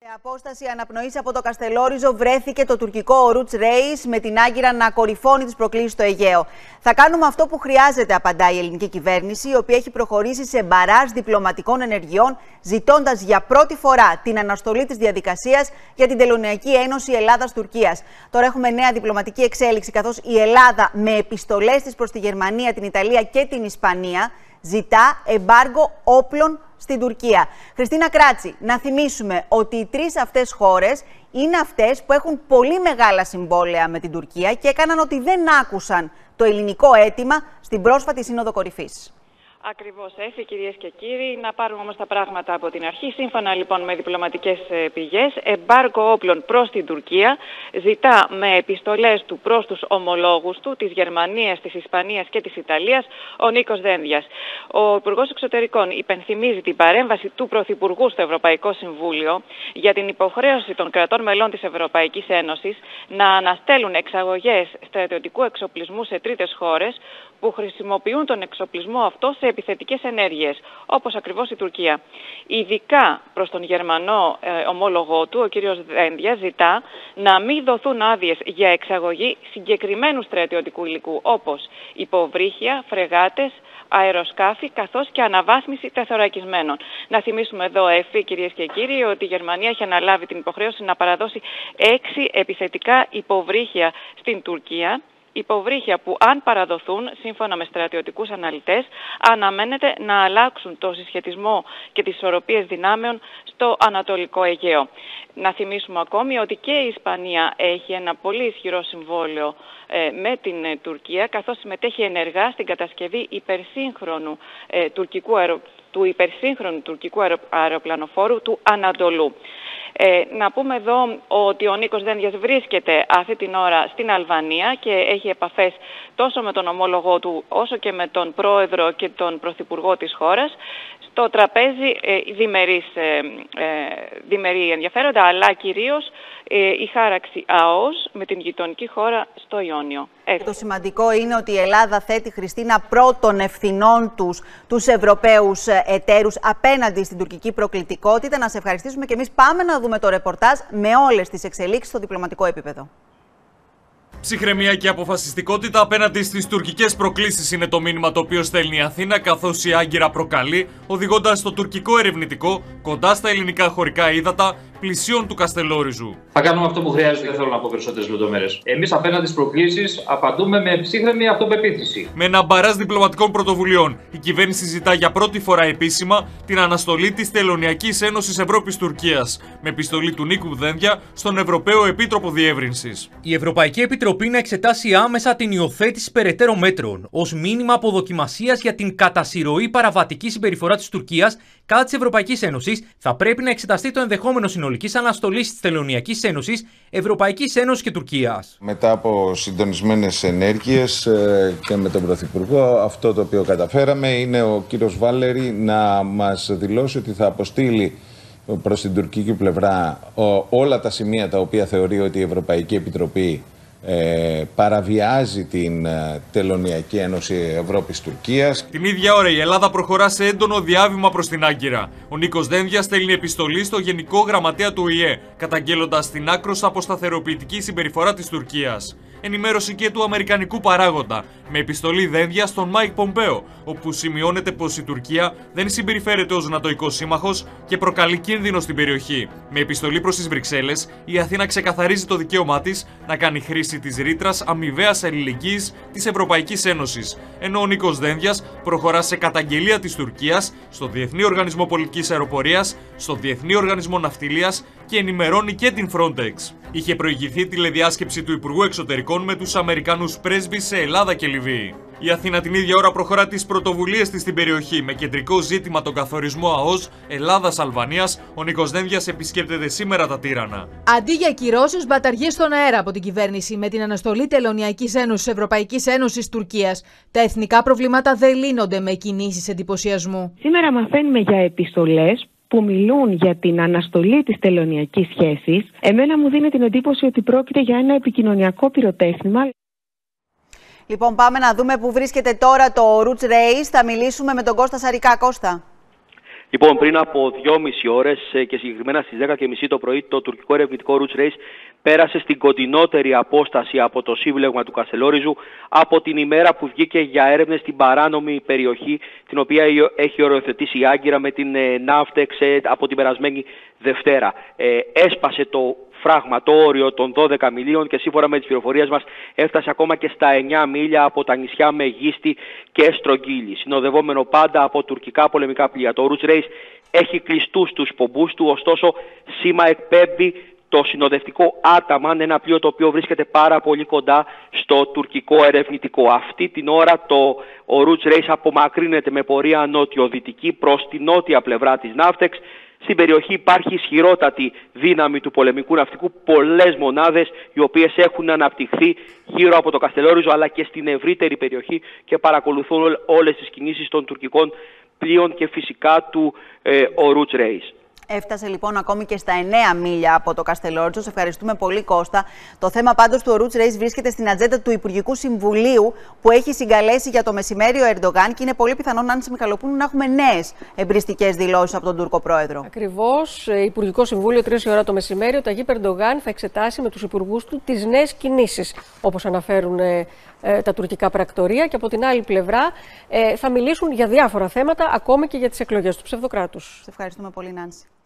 Σε απόσταση αναπνοής από το Καστελόριζο βρέθηκε το τουρκικό Roots Reis με την Άγκυρα να κορυφώνει τις προκλήσεις στο Αιγαίο. Θα κάνουμε αυτό που χρειάζεται, απαντάει η ελληνική κυβέρνηση, η οποία έχει προχωρήσει σε μπαράζ διπλωματικών ενεργειών, ζητώντας για πρώτη φορά την αναστολή της διαδικασίας για την Τελωνειακή Ένωση Ελλάδας-Τουρκίας. Τώρα έχουμε νέα διπλωματική εξέλιξη, καθώς η Ελλάδα με επιστολές της προς τη Γερμανία, την Ιταλία και την Ισπανία ζητά εμπάργκο όπλων στην Τουρκία. Χριστίνα Κράτση, να θυμίσουμε ότι οι τρεις αυτές χώρες είναι αυτές που έχουν πολύ μεγάλα συμβόλαια με την Τουρκία και έκαναν ότι δεν άκουσαν το ελληνικό αίτημα στην πρόσφατη Σύνοδο Κορυφής. Ακριβώς έτσι, κυρίες και κύριοι. Να πάρουμε όμως τα πράγματα από την αρχή. Σύμφωνα λοιπόν με διπλωματικές πηγές, εμπάργκο όπλων προς την Τουρκία ζητά με επιστολές του προς τους ομολόγους του, της Γερμανίας, της Ισπανίας και της Ιταλίας, ο Νίκος Δένδιας. Ο Υπουργός Εξωτερικών υπενθυμίζει την παρέμβαση του Πρωθυπουργού στο Ευρωπαϊκό Συμβούλιο για την υποχρέωση των κρατών μελών της Ευρωπαϊκής Ένωσης να αναστέλουν εξαγωγές στρατιωτικού εξοπλισμού σε τρίτες χώρες που χρησιμοποιούν τον εξοπλισμό αυτό σε επιθετικές ενέργειες, όπως ακριβώς η Τουρκία. Ειδικά προς τον Γερμανό ομόλογό του, ο κ. Δένδιας ζητά να μην δοθούν άδειες για εξαγωγή συγκεκριμένου στρατιωτικού υλικού, όπως υποβρύχια, φρεγάτες, αεροσκάφη, καθώς και αναβάθμιση τεθωρακισμένων. Να θυμίσουμε εδώ, κυρίες και κύριοι, ότι η Γερμανία έχει αναλάβει την υποχρέωση να παραδώσει 6 επιθετικά υποβρύχια στην Τουρκία. Υποβρύχια που, αν παραδοθούν, σύμφωνα με στρατιωτικούς αναλυτές, αναμένεται να αλλάξουν το συσχετισμό και τις ισορροπίες δυνάμεων στο Ανατολικό Αιγαίο. Να θυμίσουμε ακόμη ότι και η Ισπανία έχει ένα πολύ ισχυρό συμβόλαιο με την Τουρκία, καθώς συμμετέχει ενεργά στην κατασκευή του υπερσύγχρονου τουρκικού αεροπλανοφόρου του Ανατολού. Να πούμε εδώ ότι ο Νίκος Δένδιας βρίσκεται αυτή την ώρα στην Αλβανία και έχει επαφές τόσο με τον ομόλογό του όσο και με τον πρόεδρο και τον πρωθυπουργό της χώρας. Στο τραπέζι διμερεί ενδιαφέροντα, αλλά κυρίως η χάραξη ΑΟΣ με την γειτονική χώρα στο Ιόνιο. Το σημαντικό είναι ότι η Ελλάδα θέτει, Χριστίνα, πρώτων ευθυνών τους Ευρωπαίους εταίρους απέναντι στην τουρκική προκλητικότητα. Να σε ευχαριστήσουμε και εμείς. Πάμε να δούμε το ρεπορτάζ με όλες τις εξελίξεις στο διπλωματικό επίπεδο. Ψυχραιμία και αποφασιστικότητα απέναντι στις τουρκικές προκλήσεις είναι το μήνυμα το οποίο στέλνει η Αθήνα, καθώς η Άγκυρα προκαλεί, οδηγώντας το τουρκικό ερευνητικό κοντά στα ελληνικά χωρικά ύδατα πλησίων του Καστελόριζου. Θα κάνουμε αυτό που χρειάζεται, δεν θέλω να πω περισσότερες λεπτομέρειες. Εμείς απέναντι στις προκλήσεις απαντούμε με ψύχρεμη αυτοπεποίθηση. Με ένα μπαράζ διπλωματικών πρωτοβουλειών, η κυβέρνηση ζητά για πρώτη φορά επίσημα την αναστολή της Τελωνειακής Ένωσης Ευρώπης-Τουρκίας, με επιστολή του Νίκου Δένδια στον Ευρωπαίο Επίτροπο Διεύρυνσης. Η Ευρωπαϊκή Επιτροπή να εξετάσει άμεσα την υιοθέτηση περαιτέρω μέτρων ως μήνυμα αποδοκιμασίας για την κατασυρωή παραβατική συμπεριφορά της Τουρκίας κατά της Ευρωπαϊκής Ένωσης, θα πρέπει να εξεταστεί το ενδεχόμενο συνολικής αναστολής της Τελωνειακής Ένωσης, Ευρωπαϊκής Ένωσης και Τουρκίας. Μετά από συντονισμένες ενέργειες και με τον Πρωθυπουργό, αυτό το οποίο καταφέραμε είναι ο κύριος Βάλερη να μας δηλώσει ότι θα αποστείλει προς την τουρκική πλευρά όλα τα σημεία τα οποία θεωρεί ότι η Ευρωπαϊκή Επιτροπή παραβιάζει την Τελωνειακή Ένωση Ευρώπης-Τουρκίας. Την ίδια ώρα η Ελλάδα προχωρά σε έντονο διάβημα προς την Άγκυρα. Ο Νίκος Δένδιας στέλνει επιστολή στο Γενικό Γραμματέα του ΟΗΕ, καταγγέλλοντας την άκρως αποσταθεροποιητική συμπεριφορά της Τουρκίας. Ενημέρωση και του αμερικανικού παράγοντα, με επιστολή Δένδια στον Μάικ Πομπέο, όπου σημειώνεται πως η Τουρκία δεν συμπεριφέρεται ως νατοϊκός σύμμαχος και προκαλεί κίνδυνο στην περιοχή. Με επιστολή προς τις Βρυξέλλες, η Αθήνα ξεκαθαρίζει το δικαίωμά της να κάνει χρήση της ρήτρας αμοιβαίας αλληλεγγύης της Ευρωπαϊκής Ένωσης, ενώ ο Νίκος Δένδιας προχωρά σε καταγγελία της Τουρκίας στο Διεθνή Οργανισμό Πολιτικής Αεροπορίας, στο Διεθνή Οργανισμό Ναυτιλίας και ενημερώνει και την Frontex. Είχε προηγηθεί τηλεδιάσκεψη του Υπουργού Εξωτερικών με τους Αμερικανούς πρέσβεις σε Ελλάδα και Λιβύη. Η Αθήνα την ίδια ώρα προχωρά τις πρωτοβουλίες της στην περιοχή, με κεντρικό ζήτημα τον καθορισμό ΑΟΣ Ελλάδας-Αλβανίας. Ο Νίκος Δένδιας επισκέπτεται σήμερα τα Τύρανα. Αντί για κυρώσεις, μπαταριές στον αέρα από την κυβέρνηση με την αναστολή Τελωνειακής Ένωσης Ευρωπαϊκής Ένωσης Τουρκίας. Τα εθνικά προβλήματα δεν λύνονται με κινήσεις εντυπωσιασμού. Σήμερα μαθαίνουμε για επιστολές που μιλούν για την αναστολή της τελωνειακής σχέσης. Εμένα μου δίνει την εντύπωση ότι πρόκειται για ένα επικοινωνιακό πυροτέχνημα. Λοιπόν, πάμε να δούμε πού βρίσκεται τώρα το Roots Reis. Θα μιλήσουμε με τον Κώστα Σαρικά. Κώστα. Λοιπόν, πριν από 2,5 ώρες και συγκεκριμένα στις 10:30 το πρωί, το τουρκικό ερευνητικό Roots Race πέρασε στην κοντινότερη απόσταση από το σύμπλεγμα του Καστελόριζου από την ημέρα που βγήκε για έρευνες στην παράνομη περιοχή, την οποία έχει οριοθετήσει η Άγκυρα με την Ναύτεξ από την περασμένη Δευτέρα. Έσπασε το φράγμα, το όριο των 12 μιλίων και σύμφωνα με τις πληροφορίες μας έφτασε ακόμα και στα 9 μίλια από τα νησιά Μεγίστη και Στρογγύλη, συνοδευόμενο πάντα από τουρκικά πολεμικά πλοία. Το Roots Race έχει κλειστούς τους πομπούς του, ωστόσο σήμα εκπέμπει το συνοδευτικό Άταμαν, ένα πλοίο το οποίο βρίσκεται πάρα πολύ κοντά στο τουρκικό ερευνητικό. Αυτή την ώρα ο Roots Race απομακρύνεται με πορεία νότιο-δυτική προς τη νότια πλευρά της Ναύτεξ. Στην περιοχή υπάρχει ισχυρότατη δύναμη του πολεμικού ναυτικού, πολλές μονάδες οι οποίες έχουν αναπτυχθεί γύρω από το Καστελόριζο αλλά και στην ευρύτερη περιοχή και παρακολουθούν όλες τις κινήσεις των τουρκικών πλοίων και φυσικά του Roots Race. Έφτασε λοιπόν ακόμη και στα 9 μίλια από το Καστελόριζο. Σε ευχαριστούμε πολύ, Κώστα. Το θέμα πάντως του Roots Race βρίσκεται στην ατζέντα του Υπουργικού Συμβουλίου που έχει συγκαλέσει για το μεσημέρι ο Ερντογάν και είναι πολύ πιθανόν, Άννηση Μιχαλοπούλου, να έχουμε νέες εμπριστικές δηλώσεις από τον Τούρκο πρόεδρο. Ακριβώς. Υπουργικό Συμβούλιο 3 η ώρα το μεσημέρι. Ο Ταγίπ Ερντογάν θα εξετάσει με τους υπουργούς του τις νέες κινήσεις, όπως αναφέρουν τα τουρκικά πρακτορία. Και από την άλλη πλευρά θα μιλήσουν για διάφορα θέματα, ακόμη και για τις εκλογές του ψευδοκράτους. Σε ευχαριστούμε πολύ, Νάνση.